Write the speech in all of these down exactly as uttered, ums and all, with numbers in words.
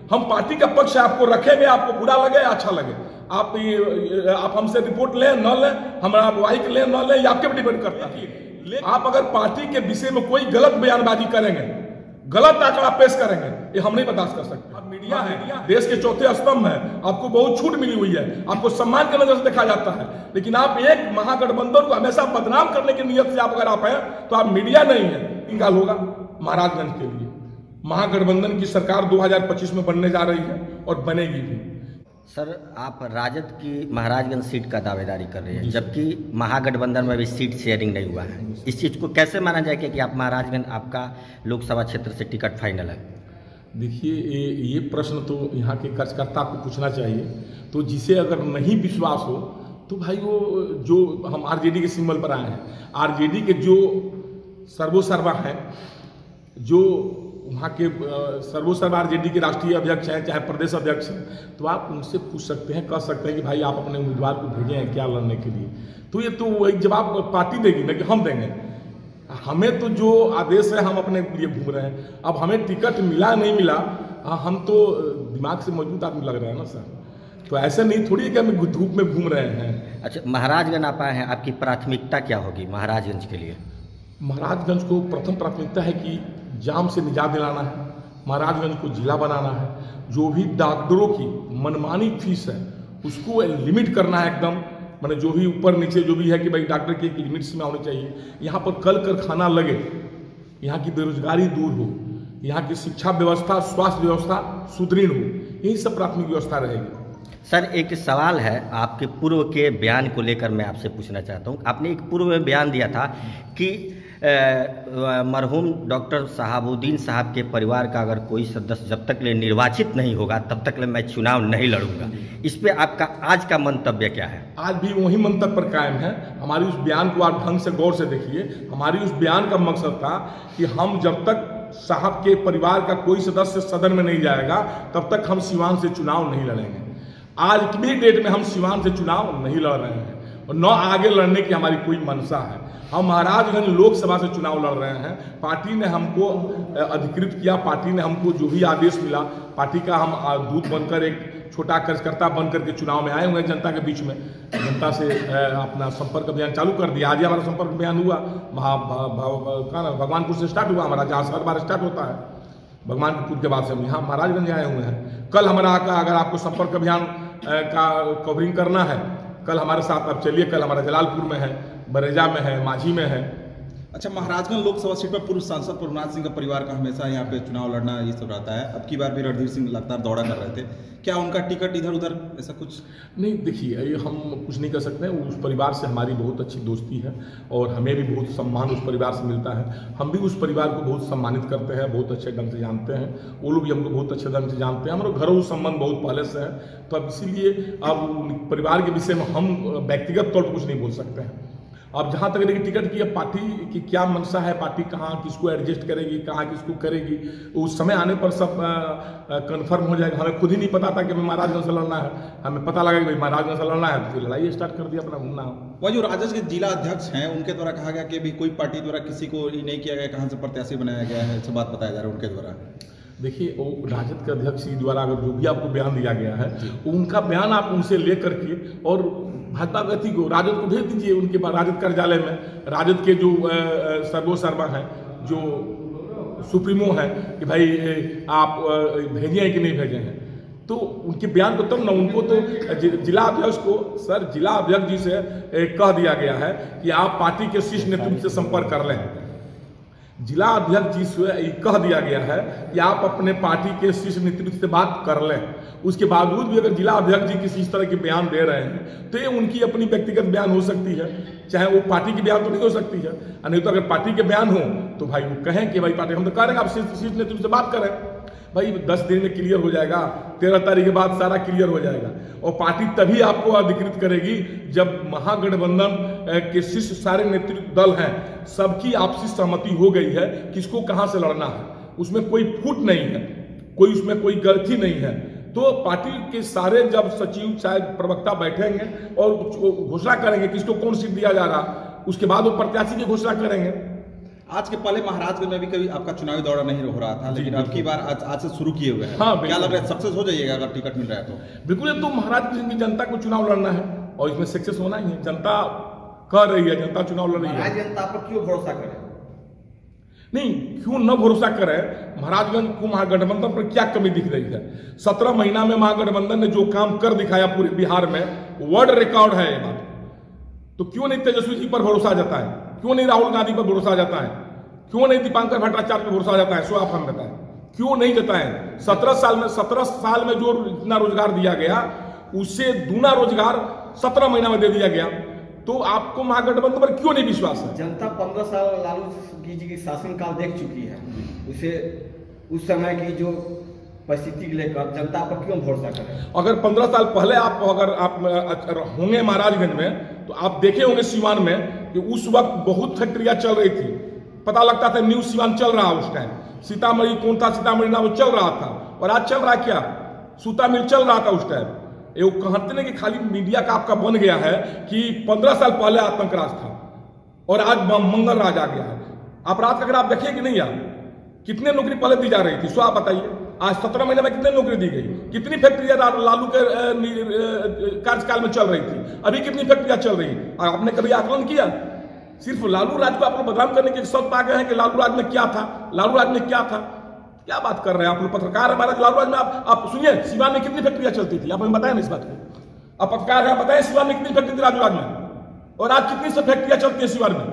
हम पार्टी का पक्ष आपको रखेंगे, आपको बुरा लगे या अच्छा लगे। आप ये आप हमसे रिपोर्ट लें न लें, हमारा वाइक लें न लें, ये आपके पर डिपेंड करता है। आप अगर पार्टी के विषय में कोई गलत बयानबाजी करेंगे, गलत आंकड़ा पेश करेंगे, ये हम नहीं बर्दाश्त कर सकते। अब मीडिया है, देश के चौथे स्तंभ है, आपको बहुत छूट मिली हुई है, आपको सम्मान के नजर से देखा जाता है, लेकिन आप एक महागठबंधन को हमेशा बदनाम करने की नियत से आप अगर आप हैं तो आप मीडिया नहीं है। निकाल होगा महाराजगंज के लिए महागठबंधन की सरकार दो हज़ार पच्चीस में बनने जा रही है और बनेगी भी। सर, आप राजद की महाराजगंज सीट का दावेदारी कर रहे हैं, जबकि महागठबंधन में भी सीट शेयरिंग नहीं हुआ है। इस चीज़ को कैसे माना जाए कि आप महाराजगंज आपका लोकसभा क्षेत्र से टिकट फाइनल है? देखिए, ये ये प्रश्न तो यहाँ के कार्यकर्ता को पूछना चाहिए। तो जिसे अगर नहीं विश्वास हो तो भाई वो जो हम आरजेडी के सिंबल पर आए हैं, आरजेडी के जो सर्वोसर्वा हैं, जो वहाँ के सर्वोसर्वा आरजेडी के राष्ट्रीय अध्यक्ष हैं चाहे प्रदेश अध्यक्ष हैं, तो आप उनसे पूछ सकते हैं, कह सकते हैं कि भाई आप अपने उम्मीदवार को भेजे हैं क्या लड़ने के लिए। तो ये तो एक जवाब पार्टी देगी ना कि हम देंगे। हमें तो जो आदेश है हम अपने लिए घूम रहे हैं। अब हमें टिकट मिला नहीं मिला, हम तो दिमाग से मजबूत आदमी लग रहे हैं ना सर, तो ऐसे नहीं थोड़ी है कि हम धूप में घूम रहे हैं। अच्छा, महाराजगंज आप आए हैं, आपकी प्राथमिकता क्या होगी महाराजगंज के लिए? महाराजगंज को प्रथम प्राथमिकता है कि जाम से निजात दिलाना है, महाराजगंज को जिला बनाना है, जो भी डॉक्टरों की मनमानी फीस है उसको लिमिट करना है एकदम, मैंने जो भी ऊपर नीचे जो भी है कि भाई डॉक्टर की एक लिमिट सीमा होनी चाहिए। यहाँ पर कल कारखाना लगे, यहाँ की बेरोजगारी दूर हो, यहाँ की शिक्षा व्यवस्था स्वास्थ्य व्यवस्था सुदृढ़ हो, यही सब प्राथमिक व्यवस्था रहेगी। सर, एक सवाल है आपके पूर्व के बयान को लेकर मैं आपसे पूछना चाहता हूँ। आपने एक पूर्व में बयान दिया था कि मरहूम डॉक्टर शहाबुद्दीन साहब के परिवार का अगर कोई सदस्य जब तक ले निर्वाचित नहीं होगा तब तक ले मैं चुनाव नहीं लड़ूंगा। इस पे आपका आज का मंतव्य क्या है? आज भी वही मंतव्य पर कायम है। हमारी उस बयान को आप ढंग से गौर से देखिए। हमारी उस बयान का मकसद था कि हम जब तक साहब के परिवार का कोई सदस्य सदन में नहीं जाएगा तब तक हम सिवान से चुनाव नहीं लड़ेंगे। आज की डेट में हम सिवान से चुनाव नहीं लड़ रहे हैं और न आगे लड़ने की हमारी कोई मंशा है। हम महाराजगंज लोकसभा से चुनाव लड़ रहे हैं। पार्टी ने हमको अधिकृत किया, पार्टी ने हमको जो भी आदेश मिला, पार्टी का हम दूत बनकर एक छोटा कार्यकर्ता बनकर के चुनाव में आए हुए हैं जनता के बीच में। जनता से अपना संपर्क अभियान चालू कर दिया। आज ही हमारा संपर्क अभियान हुआ, महा भगवानपुर से स्टार्ट हुआ हमारा, जहाँ हर बार स्टार्ट होता है भगवानपुर के बाद से हम यहाँ महाराजगंज आए हुए हैं। कल हमारा का अगर आपको संपर्क अभियान का कवरिंग करना है, कल हमारे साथ आप चलिए। कल हमारा जलालपुर में है, बरेजा में है, माझी में है। अच्छा, महाराजगंज लोकसभा सीट पर पूर्व सांसद प्रभुनाथ सिंह का परिवार का हमेशा यहाँ पे चुनाव लड़ना ये सब रहता है। अब की बार भी रणधीर सिंह लगातार दौड़ा कर रहे थे, क्या उनका टिकट इधर उधर ऐसा कुछ? नहीं, देखिए ये हम कुछ नहीं कर सकते हैं। उस परिवार से हमारी बहुत अच्छी दोस्ती है और हमें भी बहुत सम्मान उस परिवार से मिलता है। हम भी उस परिवार को बहुत सम्मानित करते हैं, बहुत अच्छे ढंग से जानते हैं, वो लोग भी हमको बहुत अच्छे ढंग से जानते हैं। हमारे घरों संबंध बहुत पहले से है, तो अब इसीलिए अब परिवार के विषय में हम व्यक्तिगत तौर पर कुछ नहीं बोल सकते हैं। अब जहाँ तक देखिए टिकट की, अब पार्टी की क्या मंशा है, पार्टी कहाँ किसको एडजस्ट करेगी, कहाँ किसको करेगी, उस समय आने पर सब कंफर्म हो जाएगा। हमें खुद ही नहीं पता था कि हमें महाराजगंज से लड़ना है, हमें पता लगा कि भाई महाराजगंज से लड़ना है, तो लड़ाई स्टार्ट कर दिया, अपना घूमना। वह जो राजद के जिला अध्यक्ष हैं उनके द्वारा कहा गया कि भी कोई पार्टी द्वारा किसी को ये नहीं किया गया, कहाँ से प्रत्याशी बनाया गया है, सब बात बताया जा रहा है उनके द्वारा। देखिए, वो राजद के अध्यक्ष द्वारा अगर जो भी आपको बयान दिया गया है, उनका बयान आप उनसे ले करके और भाजपा व्यक्ति को राजद को भेज दीजिए। उनके बाद राजद कार्यालय में राजद के जो सर्वोसर्वा हैं, जो सुप्रीमो हैं कि भाई आप भेजे हैं कि नहीं भेजे हैं, तो उनके बयान को तब ना उनको तो जिला अध्यक्ष को सर जिला अध्यक्ष जी से कह दिया गया है कि आप पार्टी के शीर्ष नेतृत्व से संपर्क कर लें। जिला अध्यक्ष जी से कह दिया गया है कि आप अपने पार्टी के शीर्ष नेतृत्व से बात कर लें। उसके बावजूद भी अगर जिला अध्यक्ष जी किसी इस तरह के बयान दे रहे हैं तो ये उनकी अपनी व्यक्तिगत बयान हो सकती है, चाहे वो पार्टी की बयान तो नहीं हो सकती है। नहीं तो अगर पार्टी के बयान हो तो भाई वो कहें कि भाई पार्टी हम तो कह रहे हैं आप शीर्ष नेतृत्व से बात करें। भाई दस दिन में क्लियर हो जाएगा, तेरह तारीख के बाद सारा क्लियर हो जाएगा। और पार्टी तभी आपको अधिकृत करेगी जब महागठबंधन के शीर्ष सारे नेतृत्व दल हैं, सबकी आपसी सहमति हो गई है किसको कहां से लड़ना है, उसमें कोई फूट नहीं है, कोई उसमें कोई गलती नहीं है। तो पार्टी के सारे जब सचिव शायद प्रवक्ता बैठेंगे और घोषणा करेंगे किसको कौन सीट दिया जा रहा, उसके बाद वो प्रत्याशी की घोषणा करेंगे। आज के पहले महाराजगंज में भी कभी आपका चुनावी दौरा नहीं हो रहा था, लेकिन अब की बार आज आज से शुरू किए हुए हैं। हाँ, क्या लग रहा है सक्सेस हो जाइएगा अगर टिकट मिल रहा है तो? बिल्कुल, ये तो महाराजगंज की जनता को चुनाव लड़ना है और इसमें सक्सेस होना ही है। जनता कह रही है, जनता चुनाव लड़ रही है। जनता पर क्यों भरोसा करें? नहीं, क्यों न भरोसा करे? महाराजगंज को महागठबंधन पर क्या कमी दिख रही है? सत्रह महीना में महागठबंधन ने जो काम कर दिखाया पूरे बिहार में, वर्ल्ड रिकॉर्ड है ये बात। तो क्यों नहीं तेजस्वी जी पर भरोसा जाता है? क्यों नहीं राहुल गांधी पर भरोसा जाता है? क्यों नहीं दीपांकर भट्टाचार्य पर भरोसा जाता है? सो आप हम बताएं, क्यों नहीं जाता है? सत्रह साल में सत्रह साल में जो इतना रोजगार दिया गया, उससे दूना रोजगार सत्रह महीना में दे दिया गया। तो आपको महागठबंधन पर क्यों नहीं विश्वास है? जनता पंद्रह साल लालू जी की शासनकाल देख चुकी है, उसे उस समय की जो परिस्थिति को लेकर जनता पर क्यों भरोसा करें? अगर पंद्रह साल पहले आप अगर आप होंगे महाराजगंज में तो आप देखे होंगे सीवान में कि उस वक्त बहुत फैक्ट्रियां चल रही थी, पता लगता था न्यू सीवान चल रहा उस टाइम। सीतामढ़ी कौन था, सीतामढ़ी नाम चल रहा था। और आज चल रहा क्या? सूता मिल चल रहा था उस टाइम। ये कहते नहीं कि खाली मीडिया का आपका बन गया है कि पंद्रह साल पहले आतंकराज था और आज मंगल राज आ गया है। अपराध का अगर आप देखिए कि नहीं यार, कितने नौकरी पहले दी जा रही थी, सो आप बताइए। आज सत्रह महीने में कितने नौकरी दी गई? कितनी फैक्ट्रियां लालू के कार्यकाल में चल रही थी? अभी कितनी फैक्ट्रियां चल रही? आपने कभी आकलन किया? सिर्फ लालू राज को आप लोग बदनाम करने के शब्द आ गए हैं कि लालू राज में क्या था, लालू राज में क्या था। क्या बात कर रहे हैं आप लोग? पत्रकार हमारा लालू राज में आप, आप सुनिए, सीवान में कितनी फैक्ट्रियां चलती थी? आप हमें बताएं इस बात को। आप पत्रकार हैं, बताएं सीवान में कितनी फैक्ट्री थी लालू राज में, और आज कितनी सब फैक्ट्रियां चलती है सीवान में?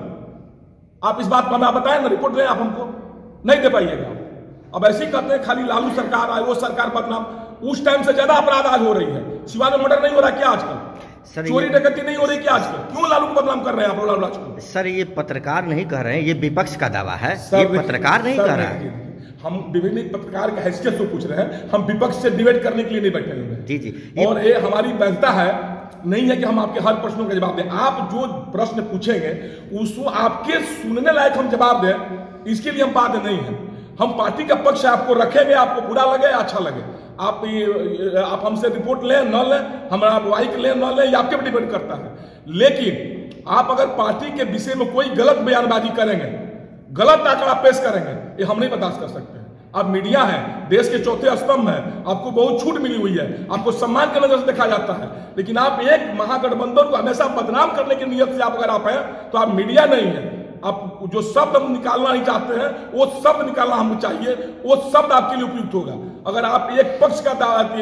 आप इस बात को हमें बताएं ना, रिपोर्ट दें। आप हमको नहीं दे पाइएगा। अब ऐसे ही कहते हैं खाली लालू सरकार आए, वो सरकार बदनाम। उस टाइम से ज्यादा अपराध आज हो रही है। सीवान में मर्डर नहीं हो रहा क्या आजकल? चोरी डकैती नहीं हो रही क्या आजकल? क्यों लालू को बदनाम कर रहे हैं आप लालू राज को? सर, ये पत्रकार नहीं कह रहे हैं, ये विपक्ष का दावा है। ये पत्रकार नहीं कह रहा है। हम विभिन्न पत्रकार के हैसियत से पूछ रहे हैं, हम विपक्ष से डिबेट करने के लिए नहीं बैठे हुए। जी जी, और ये हमारी वैधता है नहीं है कि हम आपके हर प्रश्नों का जवाब दें। आप जो प्रश्न पूछेंगे उसको आपके सुनने लायक हम जवाब दें, इसके लिए हम बात नहीं है। हम पार्टी का पक्ष आपको रखेंगे, आपको बुरा लगे या अच्छा लगे। आप ये आप हमसे रिपोर्ट लें न लें, हमारा वाइक लें न लें, ये आपके पर डिपेंड करता है। लेकिन आप अगर पार्टी के विषय में कोई गलत बयानबाजी करेंगे, गलत आंकड़ा पेश करेंगे, ये हम नहीं बर्दाश्त कर सकते हैं। आप मीडिया हैं, देश के चौथे स्तंभ हैं, आपको बहुत छूट मिली हुई है, आपको सम्मान की नजर से देखा जाता है। लेकिन आप एक महागठबंधन को हमेशा बदनाम करने की नियत से आप अगर आप हैं तो आप मीडिया नहीं है। आप जो शब्द हम निकालना नहीं चाहते हैं वो शब्द निकालना हमें चाहिए, वो शब्द आपके लिए उपयुक्त होगा। अगर आप एक पक्ष का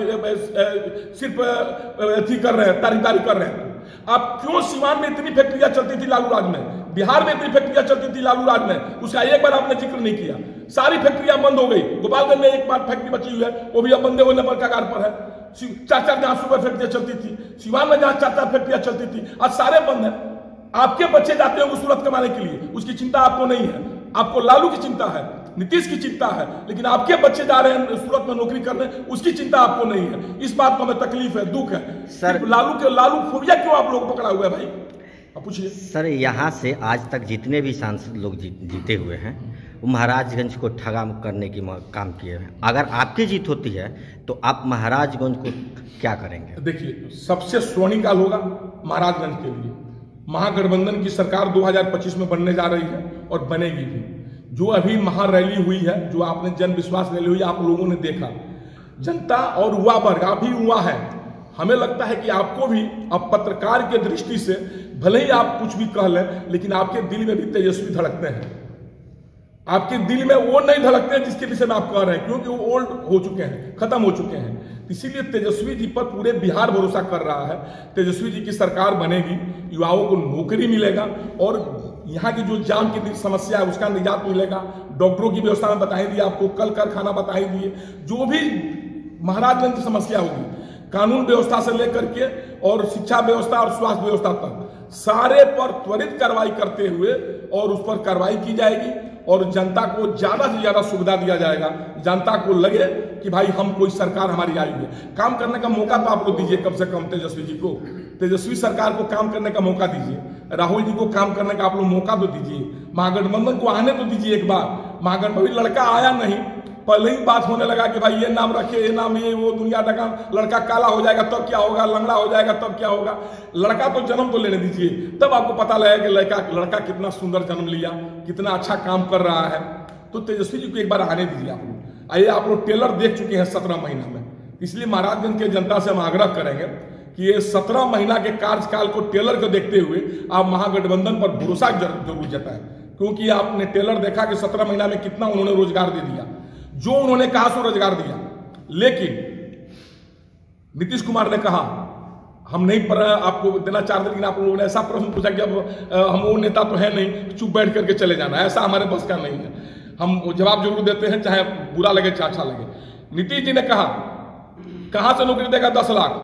सिर्फ अथी कर रहे हैं, तारीफदारी कर रहे हैं, आप क्यों सीवान में इतनी फैक्ट्रियां चलती थी लालू राज में, बिहार में इतनी फैक्ट्रियां चलती थी लालू राज में, उसका एक बार आपने जिक्र नहीं किया। सारी फैक्ट्रियां बंद हो गई। गोपालगंज में एक बार फैक्ट्री बची हुई है, वो भी अब बंदे होने पर कगार पर है। चार चार जहां सुपर फैक्ट्रियां चलती थी, सीवान में जहां चार चार फैक्ट्रियां चलती थी, आज सारे बंद है। आपके बच्चे जाते होंगे सूरत कमाने के लिए, उसकी चिंता आपको नहीं है। आपको लालू की चिंता है, नीतीश की चिंता है, लेकिन आपके बच्चे जा रहे हैं सूरत में नौकरी करने, उसकी चिंता आपको नहीं है। इस बात को हमें तकलीफ है, दुख है। सर, लालू के लालू फोबिया क्यों आप लोग पकड़ा हुआ है भाई? आप पूछिए। सर, यहाँ से आज तक जितने भी सांसद लोग जी, जीते हुए हैं वो महाराजगंज को ठगा करने की काम किए हैं। अगर आपकी जीत होती है तो आप महाराजगंज को क्या करेंगे? देखिए, सबसे स्वर्णिमकाल होगा महाराजगंज के लिए। महागठबंधन की सरकार दो हज़ार पच्चीस में बनने जा रही है और बनेगी भी। जो अभी महारैली हुई है, जो आपने जन विश्वास रैली हुई, आप लोगों ने देखा, जनता और युवा वर्ग, आप भी युवा है, हमें लगता है कि आपको भी अब पत्रकार के दृष्टि से भले ही आप कुछ भी कह लें, लेकिन आपके दिल में भी तेजस्वी धड़कते हैं। आपके दिल में वो नहीं धड़कते हैं जिसके विषय में आप कह रहे हैं, क्योंकि वो ओल्ड हो चुके हैं, खत्म हो चुके हैं। इसीलिए तेजस्वी जी पर पूरे बिहार भरोसा कर रहा है। तेजस्वी जी की सरकार बनेगी, युवाओं को नौकरी मिलेगा और यहाँ की जो जाम की समस्या है उसका निजात मिलेगा। डॉक्टरों की व्यवस्था में बताई दी आपको, कल कारखाना बताई दिए, जो भी महाराजगंज की समस्या होगी, कानून व्यवस्था से लेकर के और शिक्षा व्यवस्था और स्वास्थ्य व्यवस्था तक, सारे पर त्वरित कार्रवाई करते हुए और उस पर कार्रवाई की जाएगी और जनता को ज्यादा से ज्यादा सुविधा दिया जाएगा। जनता को लगे कि भाई हम कोई सरकार हमारी आई है, काम करने का मौका तो आप लोग दीजिए कम से कम तेजस्वी जी को। तेजस्वी सरकार को काम करने का मौका दीजिए, राहुल जी को काम करने का आप लोग मौका तो दीजिए, महागठबंधन को आने तो दीजिए एक बार। महागठबंधन लड़का आया नहीं, पहले ही बात होने लगा कि भाई ये नाम रखे, ये नाम, ये वो, दुनिया का लड़का काला हो जाएगा तब क्या होगा, लंगड़ा हो जाएगा तब क्या होगा। लड़का तो जन्म तो लेने दीजिए, तब आपको पता लगेगा कि लड़का लड़का कितना सुंदर जन्म लिया, कितना अच्छा काम कर रहा है। तो तेजस्वी जी को एक बार आने दीजिए आप लोग। आइए, आप लोग टेलर देख चुके हैं सत्रह महीना में, इसलिए महाराजगंज के जनता से हम आग्रह करेंगे कि ये सत्रह महीना के कार्यकाल को टेलर को देखते हुए आप महागठबंधन पर भरोसा जरूर जताएं, क्योंकि आपने टेलर देखा कि सत्रह महीना में कितना उन्होंने रोजगार दे दिया, जो उन्होंने कहा सो रोजगार दिया। लेकिन नीतीश कुमार ने कहा हम नहीं पर आपको देना चाहते, लेकिन आप लोगों ने ऐसा प्रश्न पूछा कि अब हम वो नेता तो है नहीं, चुप बैठ करके चले जाना, ऐसा हमारे बस का नहीं है। हम जवाब जरूर देते हैं, चाहे बुरा लगे चाहे अच्छा लगे। नीतीश जी ने कहा कहां से नौकरी देगा दस लाख,